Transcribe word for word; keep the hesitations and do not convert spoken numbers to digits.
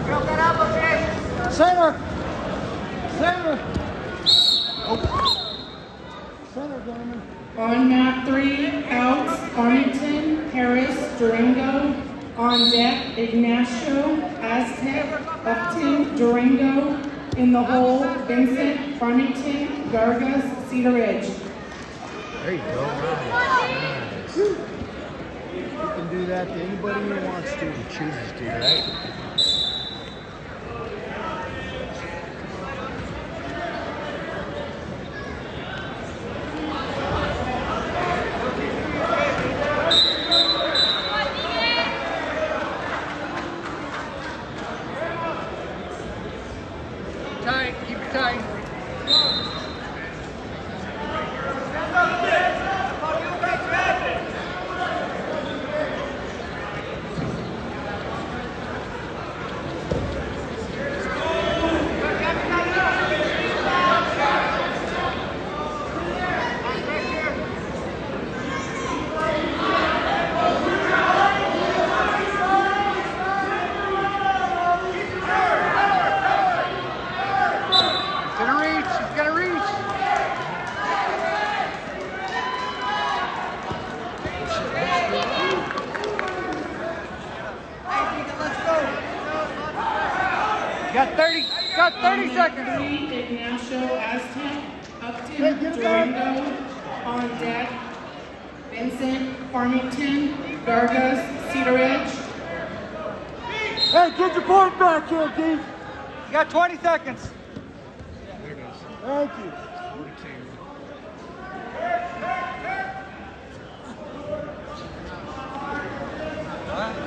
Center. Center. Oh. Center, gentlemen. On mat three, outs, Farmington, Harris, Durango. On deck, Ignacio, Aztec, Upton, Durango. In the hole, Vincent, Farmington, Gargas, Cedar Ridge. There you go. Nice. You can do that to anybody who wants to and chooses to, right? Tight, keep it tight. Got thirty, got thirty seconds. Three, Ignacio, Aztec, Upton, Durango. On deck, Vincent, Farmington, Gargas, Cedar Ridge. Hey, get your point back here, Keith. You got twenty seconds. There it goes. Thank you. All right.